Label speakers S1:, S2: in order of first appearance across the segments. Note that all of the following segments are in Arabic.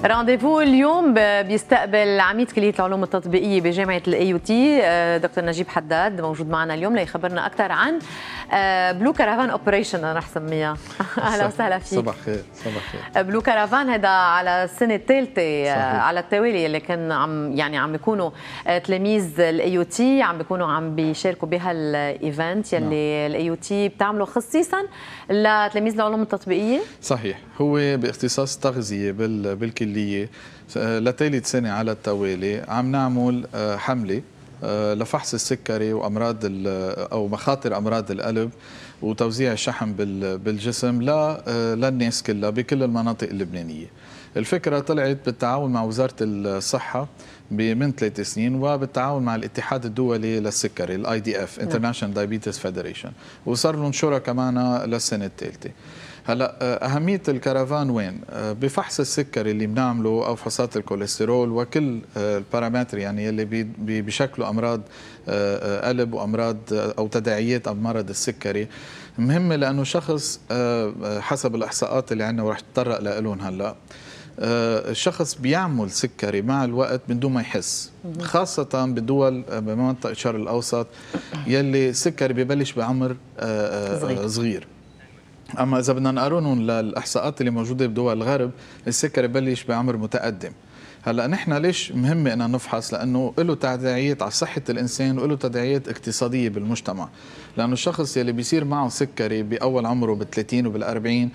S1: رانديفو اليوم بيستقبل عميد كلية العلوم التطبيقية بجامعة الاي يو تي دكتور نجيب حداد موجود معنا اليوم ليخبرنا أكثر عن بلو كارافان اوبريشن. أنا رح سميها. أهلا وسهلا فيك.
S2: صباح خير. صباح خير.
S1: بلو كارافان هذا على السنة الثالثة على التوالي اللي كان عم بيكونوا تلاميذ الاي يو تي عم بيكونوا عم بيشاركوا بهالايفنت يلي الاي يو تي بتعمله خصيصا لتلاميذ العلوم التطبيقية.
S2: صحيح، هو باختصاص تغذية بالكلية لثالث سنة على التوالي عم نعمل حملة لفحص السكري وأمراض أو مخاطر أمراض القلب وتوزيع الشحم بالجسم للناس كلها بكل المناطق اللبنانية. الفكرة طلعت بالتعاون مع وزارة الصحة من 3 سنين وبالتعاون مع الاتحاد الدولي للسكري الاي دي اف International Diabetes Federation، وصار لهم شركاء معنا للسنة الثالثة. هلا أهمية الكرفان وين؟ بفحص السكري اللي بنعمله أو فحوصات الكوليسترول وكل البارامتر يعني اللي بيشكلوا أمراض قلب وأمراض أو تداعيات مرض السكري مهمة، لأنه شخص حسب الإحصاءات اللي عندنا ورح نتطرق لهم هلا، الشخص بيعمل سكري مع الوقت من دون ما يحس، خاصة بدول بمنطقة الشرق الأوسط يلي السكري ببلش بعمر صغير. أما إذا بدنا نقارنهم للإحصاءات اللي موجودة بدول الغرب السكري ببلش بعمر متقدم. هلا نحن ليش مهم ان نفحص؟ لانه له تداعيات على صحه الانسان وله تداعيات اقتصاديه بالمجتمع، لانه الشخص يلي بيصير معه سكري باول عمره بال30 وبال40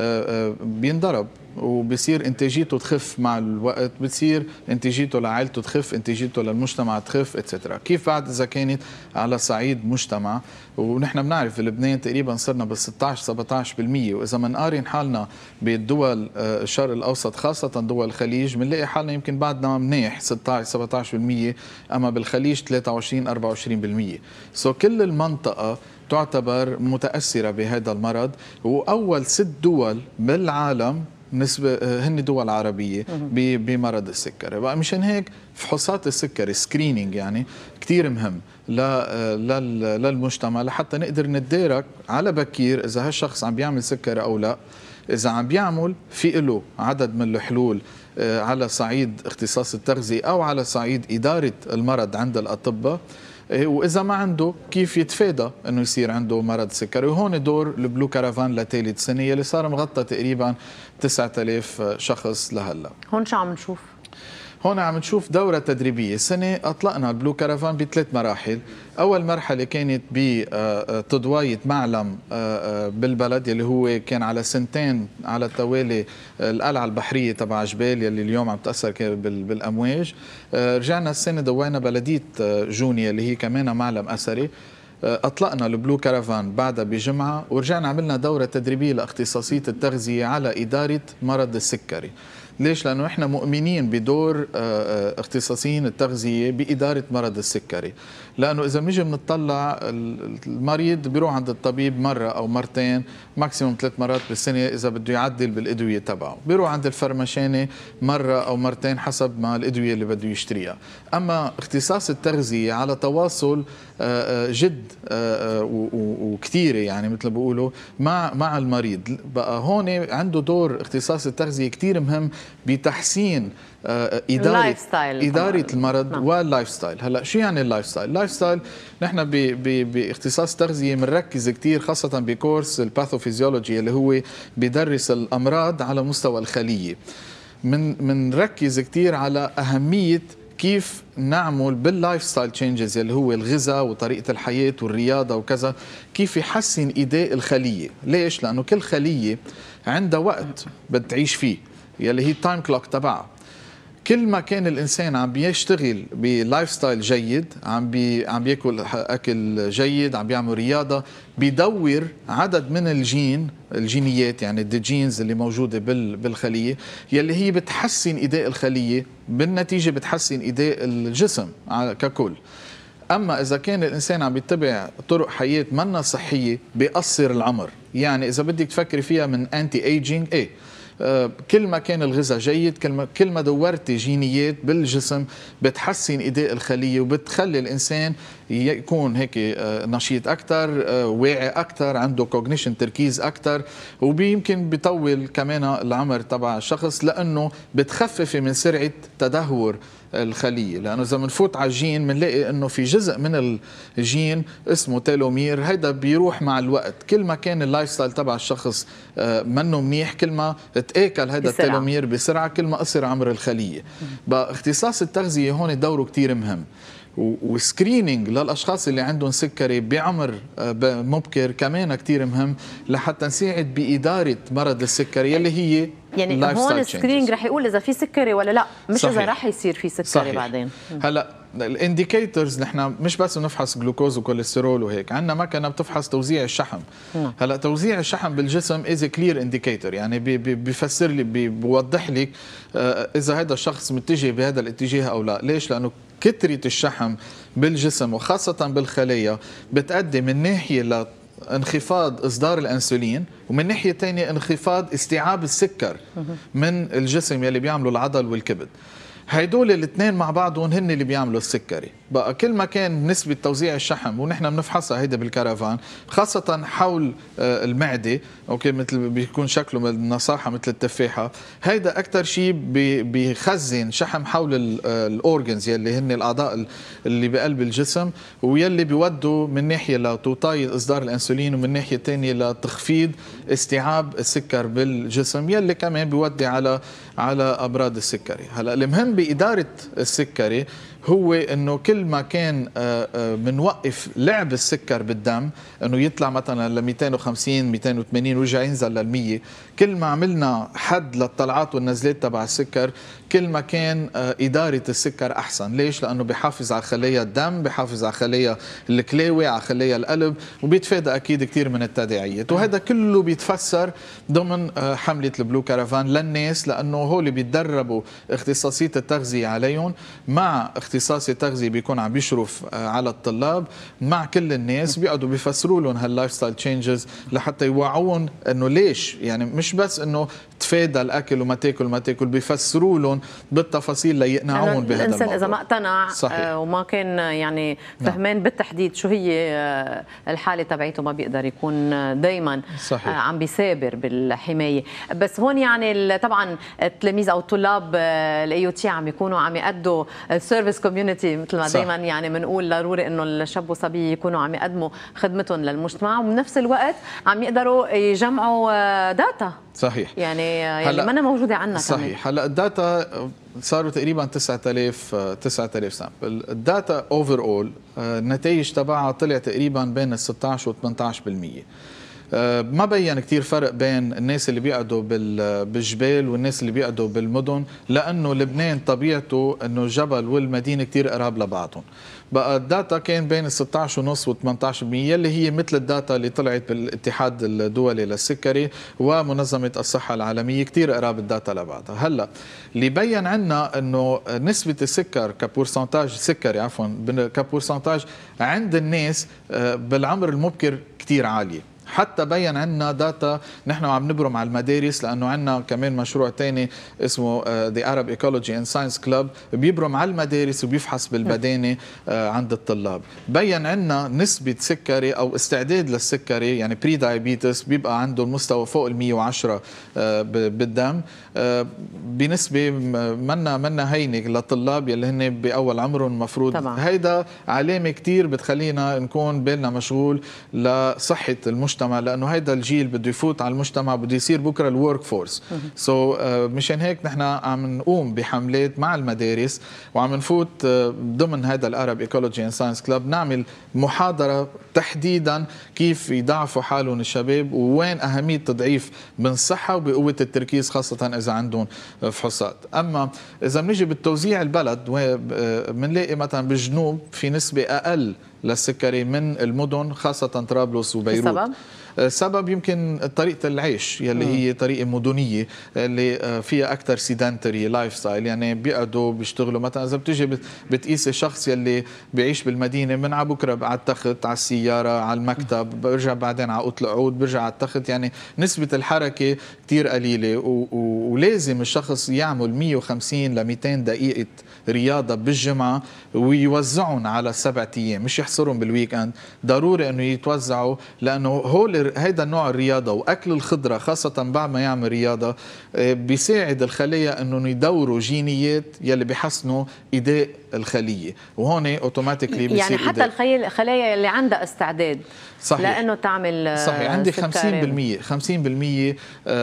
S2: بينضرب وبصير انتاجيته تخف مع الوقت، بتصير انتاجيته لعائلته تخف، انتاجيته للمجتمع تخف اتسترا. كيف بعد اذا كانت على صعيد مجتمع؟ ونحن بنعرف في لبنان تقريبا صرنا بال 16-17%، واذا بنقارن حالنا بالدول الشرق الاوسط خاصه دول الخليج بنلاقي حالنا يمكن بعدنا منيح 16-17%، اما بالخليج 23-24%. كل المنطقه تعتبر متاثره بهذا المرض، واول 6 دول بالعالم نسبة هن دول عربية بمرض السكري. بقى مشان هيك فحوصات السكري سكرينينج يعني كتير مهم للمجتمع لحتى نقدر نتدارك على بكير إذا هالشخص عم بيعمل سكري أو لا. إذا عم بيعمل في له عدد من الحلول على صعيد اختصاص التغذية أو على صعيد إدارة المرض عند الأطباء، وإذا ما عنده كيف يتفادى أنه يصير عنده مرض سكري. وهون دور البلو كارافان لثالث سنة اللي صار مغطى تقريبا 9000 شخص لهلا.
S1: هون شو عم نشوف؟
S2: هون عم نشوف دورة تدريبية. السنة أطلقنا البلو كارافان ب3 مراحل. أول مرحلة كانت بتضواية معلم بالبلد يلي هو كان على 2 سنين على التوالي القلعة البحرية تبع جبال يلي اليوم عم تأثر بالأمواج. رجعنا السنة دوينا بلدية جونيا اللي هي كمان معلم أثري. أطلقنا البلو كارافان بعدها بجمعة، ورجعنا عملنا دورة تدريبية لاختصاصية التغذية على إدارة مرض السكري. ليش؟ لأنه إحنا مؤمنين بدور اختصاصيين التغذية بإدارة مرض السكري، لأنه إذا بنيجي بنطلع المريض بيروح عند الطبيب مرة أو مرتين ماكسيموم 3 مرات بالسنة إذا بده يعدل بالأدوية تبعه، بيروح عند الفرمشاني مرة أو مرتين حسب ما الأدوية اللي بده يشتريها. أما اختصاص التغذية على تواصل جد وكثيرة يعني مثل بيقولوا مع المريض. بقى هون عنده دور اختصاص التغذية كثير مهم بتحسين إدارة المرض واللايف ستايل. هلا شو يعني اللايف ستايل؟ اللايف ستايل نحن باختصاص تغذية بنركز كثير خاصة بكورس الباثوفيزيولوجي اللي هو بيدرس الأمراض على مستوى الخلية. منركز كثير على أهمية كيف نعمل باللايف ستايل تشينجز اللي هو الغذاء وطريقة الحياة والرياضة وكذا، كيف يحسن إداء الخلية. ليش؟ لأنه كل خلية عندها وقت بتعيش فيه يلي هي التايم كلوك تبعها. كل ما كان الانسان عم بيشتغل بلايف ستايل جيد، عم بياكل اكل جيد، عم بيعمل رياضه، بيدور عدد من الجينيات يعني الجينز اللي موجوده بالخليه يلي هي بتحسن اداء الخليه، بالنتيجه بتحسن اداء الجسم ككل. اما اذا كان الانسان عم يتبع طرق حياه منا صحيه بيقصر العمر. يعني اذا بدك تفكري فيها من انتي ايجينج، كل ما كان الغذاء جيد، كل ما دورتي جينيات بالجسم بتحسن إداء الخلية وبتخلي الإنسان يكون هيك نشيط اكثر، واعي اكثر، عنده كوجنيشن تركيز اكثر، ويمكن بيطول كمان العمر تبع الشخص، لانه بتخففي من سرعه تدهور الخليه. لانه اذا بنفوت على الجين بنلاقي انه في جزء من الجين اسمه تيلومير، هيدا بيروح مع الوقت. كل ما كان اللايف ستايل تبع الشخص منه منيح، كل ما تاكل هذا التيلومير بسرعه، كل ما قصر عمر الخليه. بقى اختصاص التغذيه هون دوره كثير مهم، وسكرينينج للاشخاص اللي عندهم سكري بعمر مبكر كمان كتير مهم، لحتى نساعد باداره مرض السكري اللي هي
S1: يعني هون السكرينينج رح يقول اذا في سكري ولا لا، مش صحيح. اذا رح يصير في سكري صحيح. بعدين
S2: هلا الانديكيتورز نحن مش بس بنفحص جلوكوز وكوليسترول وهيك، عندنا مكنه بتفحص توزيع الشحم. هلا توزيع الشحم بالجسم از كلير انديكيتور، يعني بيفسر لي، بيوضح لك اذا هذا الشخص متجه بهذا الاتجاه او لا. ليش؟ لانه كثره الشحم بالجسم وخاصه بالخلايا بتؤدي من ناحيه انخفاض اصدار الانسولين، ومن ناحيه ثانيه انخفاض استيعاب السكر من الجسم يلي بيعملوا العضل والكبد. هيدول الاثنين مع بعضهم هن اللي بيعملوا السكري. بقى كل ما كان نسبة توزيع الشحم، ونحن بنفحصها هيدا بالكارافان، خاصة حول المعدة، اوكي، مثل بيكون شكله بالنصاحة مثل التفاحة، هيدا أكثر شيء بيخزن شحم حول الأورجنز يلي هن الأعضاء اللي بقلب الجسم، ويلي بيودوا من ناحية لتوطي إصدار الأنسولين، ومن ناحية ثانية لتخفيض استيعاب السكر بالجسم، يلي كمان بيودي على أمراض السكري. هلا المهم بإدارة السكري هو انه كل ما كان منوقف لعب السكر بالدم، انه يطلع مثلا ل 250 280 ويرجع ينزل لل 100، كل ما عملنا حد للطلعات والنزلات تبع السكر، كل ما كان اداره السكر احسن. ليش؟ لانه بيحافظ على خلايا الدم، بيحافظ على خلايا الكلاوي، على خلايا القلب، وبيتفادى اكيد كثير من التداعيات. وهذا كله بيتفسر ضمن حمله البلو كارافان للناس، لانه هول بيتدربوا اختصاصيه التغذيه عليهم، مع اختصاصي التغذية بيكون عم بيشرف على الطلاب، مع كل الناس بيقعدوا بيفسروا لهم هاللايف ستايل تشينجز، لحتى يوعون انه ليش، يعني مش بس انه تفادى الاكل وما تاكل ما تاكل، بيفسروا لهم بالتفاصيل ليقنعون بهذا
S1: الانسان
S2: الموضوع.
S1: اذا ما اقتنع وما كان يعني فهمان بالتحديد شو هي الحاله تبعيته، ما بيقدر يكون دائما عم بيثابر بالحمايه. بس هون يعني طبعا التلاميذ او الطلاب الاي او تي عم يكونوا عم يأدوا السيرفيس كوميونتي، مثل ما دائما يعني بنقول ضروري انه الشاب والصبي يكونوا عم يقدموا خدمتهم للمجتمع، وبنفس الوقت عم يقدروا يجمعوا داتا.
S2: صحيح،
S1: يعني ما أنا موجوده عندنا
S2: صحيح. هلا الداتا صاروا تقريبا 9000 سامبل. الداتا اوفر اول النتائج تبعها طلع تقريبا بين ال 16 و 18%. ما بين كتير فرق بين الناس اللي بيقعدوا بالجبال والناس اللي بيقعدوا بالمدن، لأنه لبنان طبيعته أنه الجبل والمدينة كتير قراب لبعضهم. بقى الداتا كان بين 16.5 و 18%، اللي هي مثل الداتا اللي طلعت بالاتحاد الدولي للسكري ومنظمة الصحة العالمية، كتير قراب الداتا لبعضها. هلا اللي بين عنا أنه نسبة السكر كبورسنتاج سكري كبورسنتاج عند الناس بالعمر المبكر كتير عالية. حتى بين عنا داتا نحن عم نبرم على المدارس، لأنه عنا كمان مشروع تاني اسمه The Arab Ecology and Science Club بيبرم على المدارس وبيفحص بالبدانة عند الطلاب. بين عنا نسبة سكري أو استعداد للسكري، يعني بري دايابيتس، بيبقى عنده المستوى فوق 110 بالدم، بنسبة منا هينة للطلاب يلي هن بأول عمرهم. المفروض هيدا علامة كتير بتخلينا نكون بالنا مشغول لصحة المجتمع، لانه هيدا الجيل بده يفوت على المجتمع، بده يصير بكره الورك فورس. مشان هيك نحن عم نقوم بحملات مع المدارس، وعم نفوت ضمن هذا الارب ايكولوجي اند ساينس كلاب نعمل محاضره تحديدا كيف يضاعفوا حالهم الشباب، ووين اهميه تضعيف بالصحه وبقوه التركيز، خاصه اذا عندهم فحوصات. اما اذا بنيجي بالتوزيع البلد، بنلاقي مثلا بالجنوب في نسبه اقل للسكري من المدن، خاصة طرابلس وبيروت. السبب يمكن طريقة العيش يلي هي طريقة مدنية اللي فيها أكثر سيدنتري لايف ستايل، يعني بيقعدوا بيشتغلوا. مثلا إذا بتيجي بتقيس الشخص يلي بيعيش بالمدينة، من على بكرة على التخت، على السيارة، على المكتب، برجع بعدين على أوضة القعود، برجع على التخت، يعني نسبة الحركة كتير قليلة. ولازم الشخص يعمل 150 ل 200 دقيقة رياضه بالجمعه ويوزعهم على 7 ايام، مش يحصرهم بالويك اند، ضروري انه يتوزعوا، لانه هيدا النوع الرياضه واكل الخضره خاصه بعد ما يعمل رياضه بيساعد الخليه انه يدوروا جينيات يلي بيحسنوا اداء الخليه، وهون اوتوماتيكلي بيصير
S1: يعني حتى الخلايا اللي عندها استعداد
S2: صحيح
S1: لانه تعمل
S2: صحيح. عندي 50%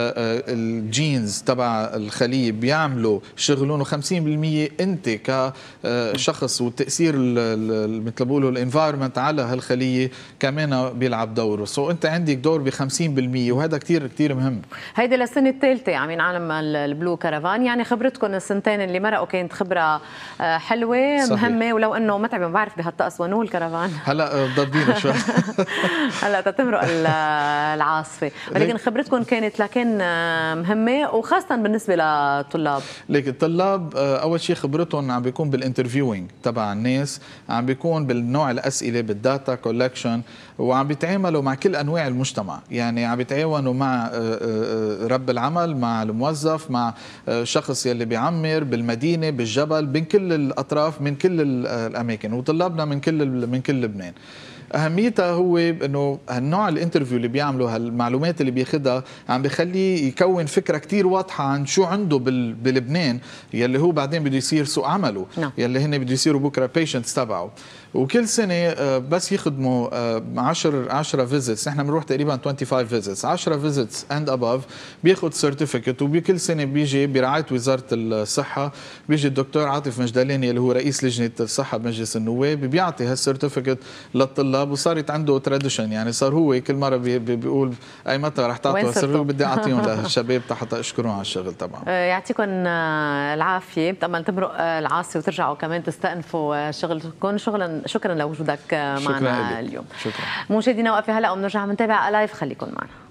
S2: الجينز تبع الخليه بيعملوا شغلهم، و50% انت كشخص والتاثير مثل ما بيقولوا الانفايرمنت على هالخليه كمان بيلعب دوره. سو انت عندك دور ب 50%، وهذا كثير كثير مهم.
S1: هيدي للسنه الثالثه عم عالم البلو كارافان، يعني خبرتكم السنتين اللي مرقوا كانت خبره حلوه صحيح. مهمه، ولو انه متعبه ما بعرف بهالطقس ونول الكرفان
S2: هلا ضبينا شوي
S1: هلا تتمرق العاصفه، ولكن خبرتكم كانت لكن مهمه، وخاصه بالنسبه للطلاب.
S2: ليك الطلاب اول شيء خبرتهم عم بيكون بالانترفيوينج تبع الناس، عم بيكون بالنوع الاسئله بالداتا كولكشن، وعم بيتعاملوا مع كل انواع المجتمع، يعني عم بيتعاونوا مع رب العمل، مع الموظف، مع شخص يلي بيعمر بالمدينه بالجبل، بين كل الاطراف من كل الاماكن، وطلابنا من كل لبنان. اهميتها هو انه هالنوع الانترفيو اللي بيعملوا، هالمعلومات اللي بياخذها عم بخليه يكون فكره كتير واضحه عن شو عنده بلبنان، يلي هو بعدين بده يصير سوق عمله، يلي هن بده يصيروا بكره بيشنتس تبعه. وكل سنه بس يخدموا 10 فيزيتس، نحن بنروح تقريبا 25 فيزيتس، 10 فيزيتس اند اباف بياخذ سيرتيفيكت، وبكل سنه بيجي برعايه وزاره الصحه بيجي الدكتور عاطف مجدلاني اللي هو رئيس لجنه الصحه بمجلس النواب، بيعطي هالسيرتيفيكت للطلاب، وصارت عنده تراديشن، يعني صار هو كل مره بيقول اي متى رح تعطوا هالسيرتيفيكت، بدي اعطيهم للشباب حتى اشكرهم على الشغل تبعهم.
S1: يعطيكم العافيه، بتامل تمرق العاصفه وترجعوا كمان تستأنفوا شغلكم. شكرا لوجودك معنا اليوم.
S2: شكرا.
S1: مشاهدينا، وقفه هلا وبنرجع بنتابع لايف، خليكم معنا.